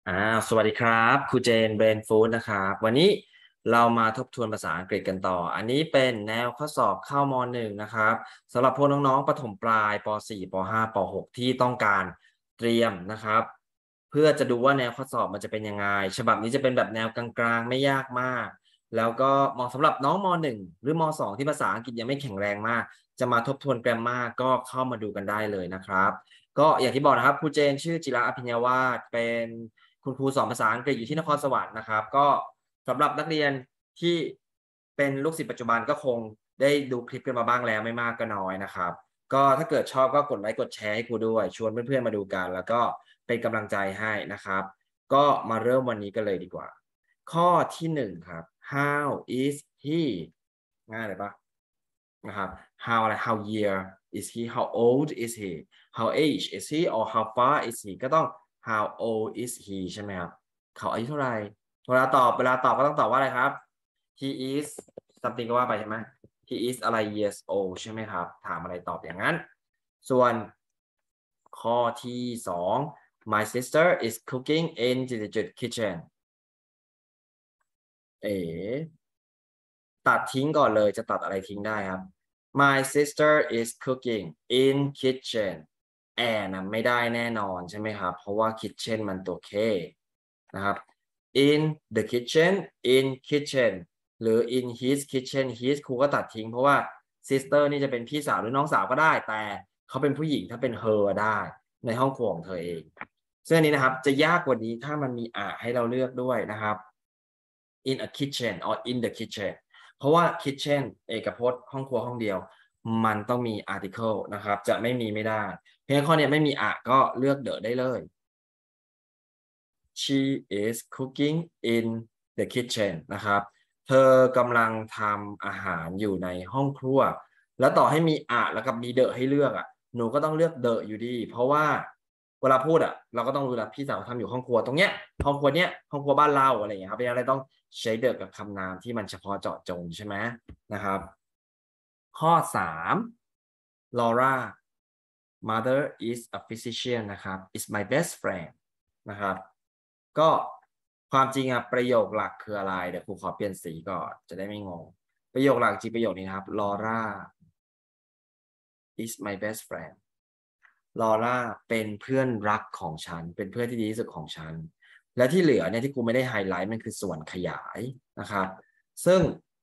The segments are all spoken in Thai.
อ่าสวัสดีครับครูเจนเบรนฟู้ดนะครับวันนี้เรามาทบทวนภาษาอังกฤษกันต่ออันนี้เป็นแนวข้อสอบเข้าม.1นะครับสำหรับพวกน้องๆประถมปลายป.4 ป.5 ป.6 ที่ต้องการเตรียมนะครับเพื่อจะดูว่าแนวข้อสอบมันจะเป็นยังไงฉบับนี้จะเป็นแบบแนวกลางๆไม่ยากมากแล้วก็เหมาะสำหรับน้องม.1 หรือม.2 ที่ภาษาอังกฤษยังไม่แข็งแรงมากจะมาทบทวนแกรมมาก็เข้ามาดูกันได้เลยนะครับ ก็อย่างที่บอกนะครับครูเจนชื่อจิระอภิญญาวาสเป็นคุณครูสอนภาษาอังกฤษอยู่ที่นครสวรรค์นะครับก็สำหรับนักเรียนที่เป็นลูกศิษย์ปัจจุบันก็คงได้ดูคลิปกันมาบ้างแล้วไม่มากก็น้อยนะครับก็ถ้าเกิดชอบก็กดไลค์กดแชร์ให้ครูด้วยชวนเพื่อนๆมาดูกันแล้วก็เป็นกำลังใจให้นะครับก็มาเริ่มวันนี้กันเลยดีกว่าข้อที่1ครับ how is he ง่ายเลยปะนะครับ how อะไร how year is he how old is he how age is he or how far is he ก็ต้อง how old is he ใช่ไหมครับเขาอายุเท่าไหร่เวลาตอบก็ต้องตอบว่าอะไรครับ he is something ก็ว่าไปใช่ไหม he is อะไร years old ใช่ไหมครับถามอะไรตอบอย่างนั้นส่วนข้อที่2 my sister is cooking in the kitchen เอ๋ตัดทิ้งก่อนเลยจะตัดอะไรทิ้งได้ครับ My sister is cooking in kitchen แอนนะไม่ได้แน่นอนใช่ไหมครับเพราะว่า kitchen มันตัว K นะครับ in the kitchen in kitchen หรือ in his kitchen his ครูก็ตัดทิ้งเพราะว่า sister นี่จะเป็นพี่สาวหรือน้องสาวก็ได้แต่เขาเป็นผู้หญิงถ้าเป็น her ได้ในห้องครัวของเธอเองซึ่งอันนี้นะครับจะยากกว่านี้ถ้ามันมีให้เราเลือกด้วยนะครับ in a kitchen or in the kitchen เพราะว่า kitchen เอกพจน์ห้องครัวห้องเดียวมันต้องมี article นะครับจะไม่มีไม่ได้เพราะฉะนั้นข้อนี้ไม่มีก็เลือก the ได้เลย she is cooking in the kitchen นะครับเธอกำลังทำอาหารอยู่ในห้องครัวแล้วต่อให้มีแล้วกับมี the ให้เลือกหนูก็ต้องเลือก the อยู่ดีเพราะว่าเวลาพูดเราก็ต้องรู้แล้วพี่สาวทำอยู่ห้องครัวตรงเนี้ยห้องครัวเนี้ยห้องครัวบ้านเราอะไรอย่างเงี้ยครับเพราะฉะนั้นเราต้องใช้ the กับคำนามที่มันเฉพาะเจาะจงใช่ไหมนะครับข้อ3 Laura mother is a physician นะครับ is my best friend นะครับก็ความจริงประโยคหลักคืออะไรเดี๋ยวครูขอเปลี่ยนสีก่อนจะได้ไม่งงประโยคหลักจริงประโยคนี้นะครับ Laura is my best friend ลอร่าเป็นเพื่อนรักของฉันเป็นเพื่อนที่ดีที่สุดของฉันและที่เหลือเนี่ยที่กูไม่ได้ไฮไลท์มันคือส่วนขยายนะครับซึ่ง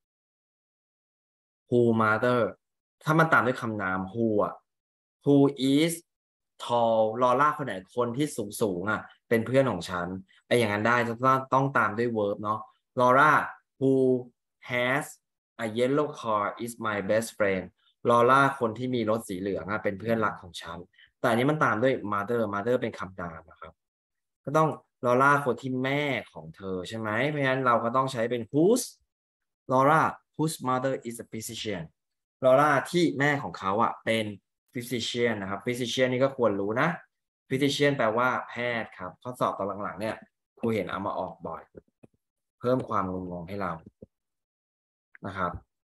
who mother ถ้ามันตามด้วยคำนาม who is tall ลอร่าคนไหนคนที่สูงเป็นเพื่อนของฉันอย่างนั้นได้ต้องตามด้วย verb เนาะลอร่า who has a yellow car is my best friend ลอร่าคนที่มีรถสีเหลืองเป็นเพื่อนรักของฉันแต่อันนี้มันตามด้วย mother เป็นคำนามนะครับก็ต้องลอร่าคนที่แม่ของเธอใช่ไหมเพราะฉะนั้นเราก็ต้องใช้เป็น whose Laura whose mother is a physician Laura ที่แม่ของเขาเป็น physician นะครับ physician นี่ก็ควรรู้นะ physician แปลว่าแพทย์ครับข้อสอบตอนหลังๆเนี่ยครูเห็นเอามาออกบ่อยเพิ่มความงงๆให้เรานะครับ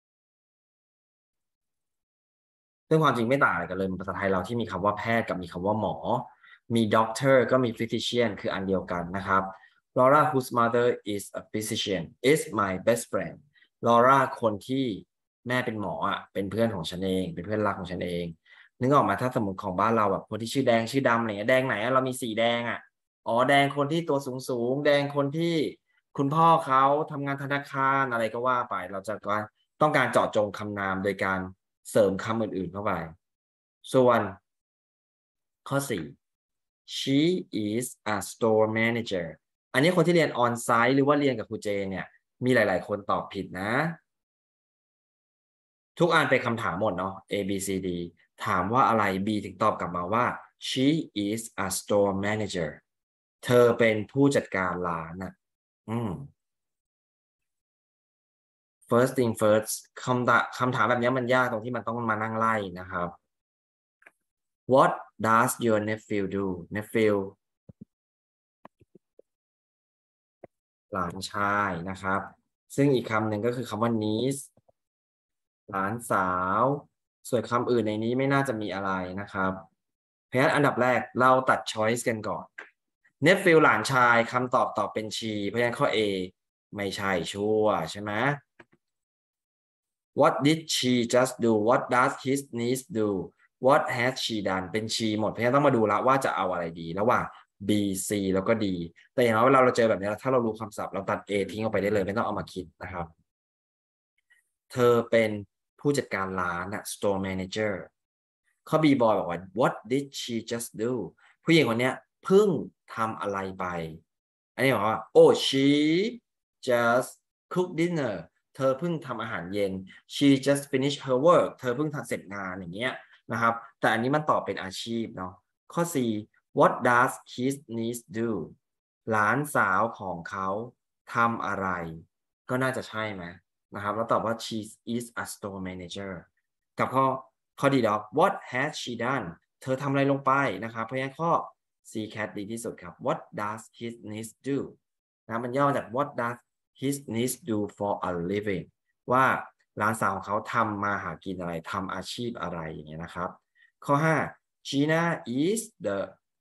ซึ่งความจริงไม่ต่างอะไรกันเลยภาษาไทยเราที่มีคำว่าแพทย์กับมีคำว่าหมอมี doctor ก็มี physician คืออันเดียวกันนะครับ Laura whose mother is a physician is my best friend Laura คนที่แม่เป็นหมอเป็นเพื่อนของฉันเองเป็นเพื่อนรักของฉันเองนึกออกมาถ้าสมมติของบ้านเราแบบคนที่ชื่อแดงชื่อดำอะไรเงี้ยแดงไหนเรามีสีแดงอ๋อแดงคนที่ตัวสูงแดงคนที่คุณพ่อเขาทำงานธนาคารอะไรก็ว่าไปเราจะก็ต้องการเจาะจงคำนามโดยการเสริมคำอื่นๆเข้าไปส่วนข้อ4 she is a store manager อันนี้คนที่เรียนออนไซต์หรือว่าเรียนกับครูเจเนี่ยมีหลายๆคนตอบผิดนะทุกอันเป็นคำถามหมดเนาะ A B C D ถามว่าอะไร B ถึงตอบกลับมาว่า she is a store manager เธอเป็นผู้จัดการร้านfirst thing first คำถามแบบนี้มันยากตรงที่มันต้องมานั่งไล่นะครับ What does your nephew do nephew หลานชายนะครับซึ่งอีกคำหนึ่งก็คือคำว่า niece หลานสาวส่วนคำอื่นในนี้ไม่น่าจะมีอะไรนะครับเพราะฉะนั้นอันดับแรกเราตัด choice กันก่อน nephew หลานชายคำตอบเป็น she เพราะฉะนั้นข้อ A ไม่ใช่ชัวร์ใช่ไหม What did she just do What does his niece do What has she done เป็น she หมดเพราะฉะนั้นต้องมาดูละว่าจะเอาอะไรดีระหว่าง B C แล้วก็ D แต่อย่างน้อยเวลาเราเจอแบบนี้ถ้าเรารู้คำศัพท์เราตัด A ทิ้งออกไปได้เลยไม่ต้องเอามาคิดนะครับเธอเป็นผู้จัดการร้านอะ store manager ข้อ B บอยบอกว่า What did she just do ผู้หญิงคนนี้เพิ่งทำอะไรไปอันนี้บอกว่า Oh she just cooked dinner เธอเพิ่งทำอาหารเย็น she just finished her work เธอเพิ่งทำเสร็จงานอย่างเงี้ยนะครับแต่อันนี้มันตอบเป็นอาชีพเนาะข้อ C What does his niece do หลานสาวของเขาทำอะไรก็น่าจะใช่ไหมนะครับแล้วตอบว่า she is a store manager กับข้อดีดอก what has she done เธอทำอะไรลงไปนะครับเพราะฉะนั้นข้อ C cat ดีที่สุดครับ what does his niece do นะมันย่อมาจาก what does his niece do for a living ว่าหลานสาวของเขาทำมาหากินอะไรทำอาชีพอะไรอย่างเงี้ยนะครับข้อ 5 Gina is the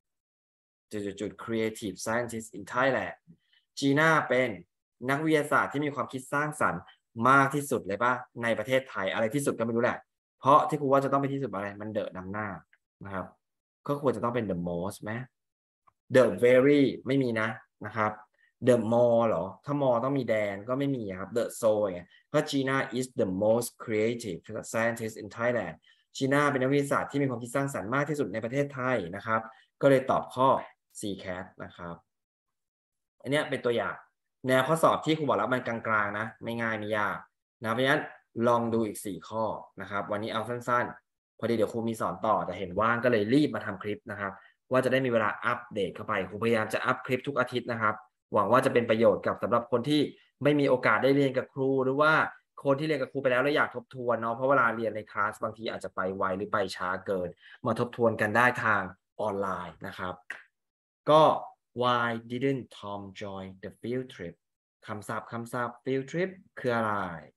creative scientist in Thailand Gina เป็นนักวิทยาศาสตร์ที่มีความคิดสร้างสรรค์มากที่สุดเลยป่ะในประเทศไทยอะไรที่สุดก็ไม่รู้แหละเพราะที่ครูว่าจะต้องเป็นที่สุดอะไรมันเดอะนำหน้านะครับก็ควรจะต้องเป็น the most ไหม the very ไม่มีนะครับ the more เหรอถ้า more ต้องมีแดนก็ไม่มีครับ the so ไงก็ Gina is the most creative scientist in Thailand Gina เป็นนักวิทยาศาสตร์ที่มีความคิดสร้างสรรค์มากที่สุดในประเทศไทยนะครับก็เลยตอบข้อ C cat นะครับอันนี้เป็นตัวอย่างแนวข้อสอบที่ครูบอกแล้วมันกลางๆนะไม่ง่ายไม่ยากนะเพราะฉะนั้นลองดูอีก4ข้อนะครับวันนี้เอาสั้นๆพอดีเดี๋ยวครูมีสอนต่อแต่เห็นว่างก็เลยรีบมาทำคลิปนะครับว่าจะได้มีเวลาอัปเดตเข้าไปครูพยายามจะอัปคลิปทุกอาทิตย์นะครับหวังว่าจะเป็นประโยชน์กับสำหรับคนที่ไม่มีโอกาสได้เรียนกับครูหรือว่าคนที่เรียนกับครูไปแล้วแล้วอยากทบทวนเนาะเพราะเวลาเรียนในคลาสบางทีอาจจะไปไวหรือไปช้าเกินมาทบทวนกันได้ทางออนไลน์นะครับก็ Why didn't Tom join the field trip คำศัพท์field trip คืออะไร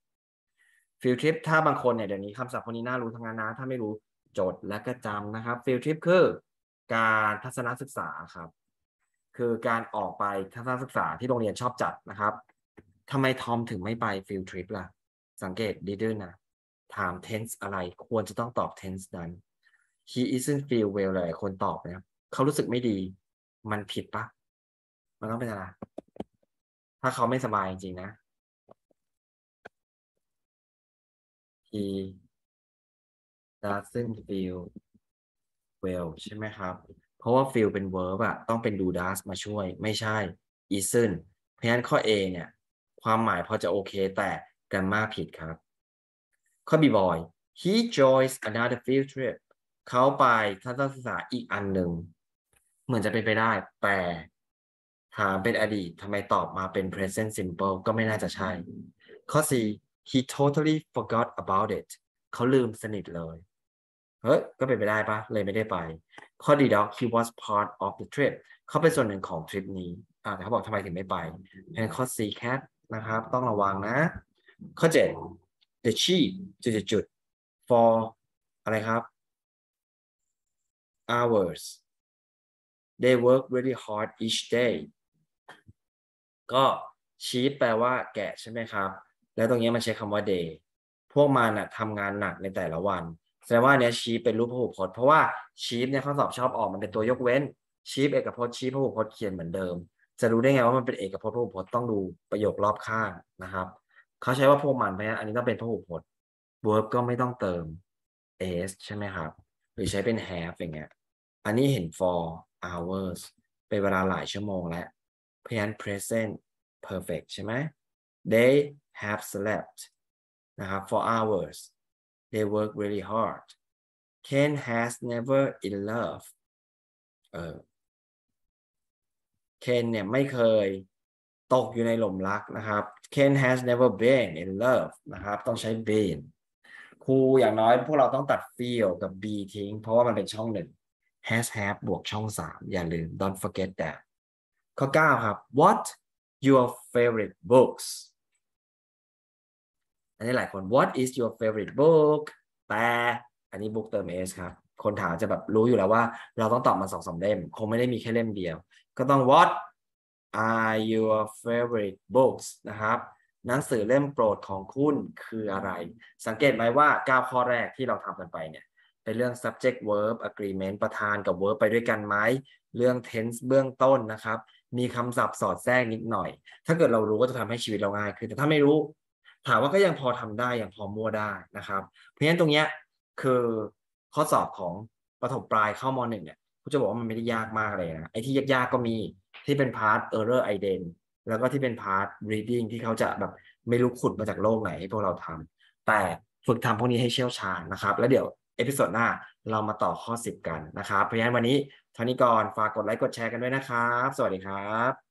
field trip ถ้าบางคนเนี่ยเดี๋ยวนี้คำศัพท์พวกนี้น่ารู้ทั้งนั้นนะถ้าไม่รู้จดและก็จำนะครับ field trip คือการทัศนศึกษาครับคือการออกไปทัศนศึกษาที่โรงเรียนชอบจัดนะครับทำไมทอมถึงไม่ไป field trip ล่ะสังเกตdidn'tนะถาม tense อะไรควรจะต้องตอบ tense นั้น he isn't feel well หลายคนตอบนะครับเขารู้สึกไม่ดีมันผิดปะมันต้องเป็นอะไรถ้าเขาไม่สบายจริงๆนะ he doesn't feel well ใช่ไหมครับเพราะว่า feel เป็น verb อะต้องเป็น do does มาช่วยไม่ใช่ isn't เพราะฉะนั้นข้อ A เนี่ยความหมายพอจะโอเคแต่ grammar ผิดครับข้อ B boy he joins another field trip เขาไปทัศนศึกษาอีกอันหนึ่งเหมือนจะเป็นไปได้แต่ถามเป็นอดีตทำไมตอบมาเป็น present simple ก็ไม่น่าจะใช่ข้อ C he totally forgot about it เขาลืมสนิทเลยเฮ้ยก็เป็นไปได้ปะเลยไม่ได้ไปข้อ D dog he was part of the trip เขาเป็นส่วนหนึ่งของทริปนี้แต่เขาบอกทำไมถึงไม่ไปเป็นข้อ C cat นะครับต้องระวังนะข้อ 7 the sheep จุด for อะไรครับ hours they work really hard each day ก็ชีฟแปลว่าแกะใช่ไหมครับแล้วตรงนี้มันใช้คำว่า day พวกมันทำงานหนักในแต่ละวันแสดงว่าเนี้ยชีฟเป็นรูปพหูพจน์เพราะว่าชีฟเนี่ยข้อสอบชอบออกมันเป็นตัวยกเว้นชีฟเอกพจน์ชีฟพหูพจน์เขียนเหมือนเดิมจะรู้ได้ไงว่ามันเป็นเอกพจน์พหูพจน์ต้องดูประโยครอบข้างนะครับเขาใช้ว่าพวกมันเพราะฉะนั้นอันนี้ต้องเป็นพหูพจน์ verb ก็ไม่ต้องเติม s ใช่ไหมครับหรือใช้เป็น have อย่างเงี้ยอันนี้เห็น for hours เป็นเวลาหลายชั่วโมงแล้วเพราะฉะนั้น present perfect ใช่ไหม they have slept นะครับ for hours they work really hard Ken has never in love Ken เนี่ยไม่เคยตกอยู่ในหลุมรักนะครับ Ken has never been in love นะครับต้องใช้ been ครูอย่างน้อยพวกเราต้องตัด feel กับ be ทิ้งเพราะว่ามันเป็นช่อง1 has have บวกช่อง3อย่าลืม don't forget that ข้อ 9 ครับ what your favorite books อันนี้หลายคน what is your favorite book แต่อันนี้ book เติม s ครับคนถามจะแบบรู้อยู่แล้วว่าเราต้องตอบมา2-3 เล่มคงไม่ได้มีแค่เล่มเดียวก็ต้อง What are your favorite books นะครับหนังสือเล่มโปรดของคุณคืออะไรสังเกตไหมว่า9 ข้อแรกที่เราทำกันไปเนี่ยเป็นเรื่อง subject verb agreement ประธานกับ verb ไปด้วยกันไหมเรื่อง tense เบื้องต้นนะครับมีคำศัพท์สอดแทรกนิดหน่อยถ้าเกิดเรารู้ก็จะทำให้ชีวิตเราง่ายขึ้นแต่ถ้าไม่รู้ถามว่าก็ยังพอทำได้ยังพอมั่วได้นะครับเพราะฉะนั้นตรงเนี้ยคือข้อสอบของประถมปลายเข้าม.1เนี่ยผมจะบอกว่ามันไม่ได้ยากมากเลยนะไอ้ที่ยากๆก็มีที่เป็นพาร์ท error ident แล้วก็ที่เป็นพาร์ท reading ที่เขาจะแบบไม่รู้ขุดมาจากโลกไหนให้พวกเราทำแต่ฝึกทำพวกนี้ให้เชี่ยวชาญนะครับแล้วเดี๋ยวเอพิโซดหน้าเรามาต่อข้อ10กันนะครับเพราะฉะนั้นวันนี้เท่านี้ก่อนฝากกดไลค์กดแชร์กันด้วยนะครับสวัสดีครับ